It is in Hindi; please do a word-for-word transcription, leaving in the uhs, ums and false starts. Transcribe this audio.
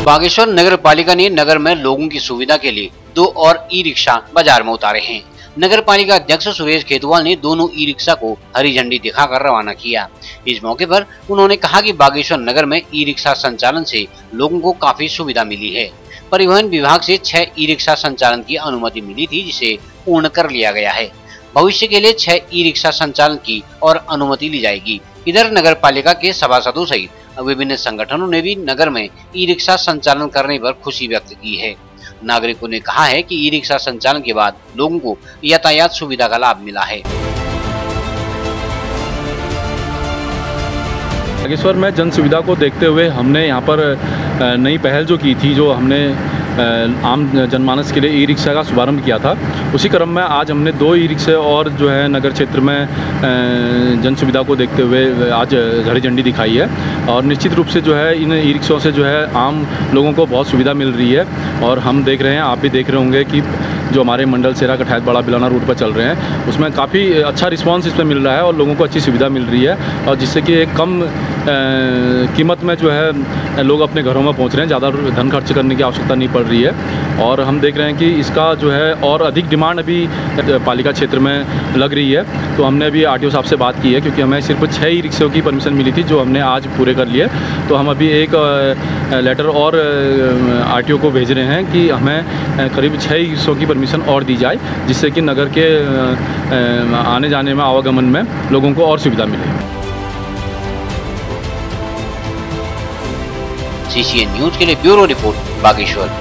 बागेश्वर नगर पालिका ने नगर में लोगों की सुविधा के लिए दो और ई रिक्शा बाजार में उतारे हैं। नगर पालिका अध्यक्ष सुरेश खेतवाल ने दोनों ई रिक्शा को हरी झंडी दिखाकर रवाना किया। इस मौके पर उन्होंने कहा कि बागेश्वर नगर में ई रिक्शा संचालन से लोगों को काफी सुविधा मिली है। परिवहन विभाग से छह ई रिक्शा संचालन की अनुमति मिली थी, जिसे पूर्ण कर लिया गया है। भविष्य के लिए छह ई रिक्शा संचालन की और अनुमति ली जाएगी। इधर नगर पालिका के सभासदों सहित विभिन्न संगठनों ने भी नगर में ई रिक्शा संचालन करने पर खुशी व्यक्त की है। नागरिकों ने कहा है कि ई रिक्शा संचालन के बाद लोगों को यातायात सुविधा का लाभ मिला है। बागेश्वर में जन सुविधा को देखते हुए हमने यहाँ पर नई पहल जो की थी, जो हमने आम जनमानस के लिए ई रिक्शा का शुभारंभ किया था, उसी क्रम में आज हमने दो ई रिक्शे और जो है नगर क्षेत्र में जन सुविधा को देखते हुए आज हरी झंडी दिखाई है। और निश्चित रूप से जो है इन ई रिक्शों से जो है आम लोगों को बहुत सुविधा मिल रही है। और हम देख रहे हैं, आप भी देख रहे होंगे कि जो हमारे मंडल सेरा कठायत बड़ा बिलाना रूट पर चल रहे हैं, उसमें काफ़ी अच्छा रिस्पांस इसमें मिल रहा है और लोगों को अच्छी सुविधा मिल रही है। और जिससे कि एक कम कीमत में जो है लोग अपने घरों में पहुंच रहे हैं, ज़्यादा धन खर्च करने की आवश्यकता नहीं पड़ रही है। और हम देख रहे हैं कि इसका जो है और अधिक डिमांड अभी पालिका क्षेत्र में लग रही है। तो हमने अभी आर टी ओ साहब से बात की है, क्योंकि हमें सिर्फ छः ई रिक्शों की परमिशन मिली थी, जो हमने आज पूरे कर लिए। तो हम अभी एक लेटर और आर टी ओ को भेज रहे हैं कि हमें करीब छः ई रिक्शों की परमिशन और दी जाए, जिससे कि नगर के आने जाने में, आवागमन में लोगों को और सुविधा मिले। सी सी एन न्यूज के लिए ब्यूरो रिपोर्ट, बागेश्वर।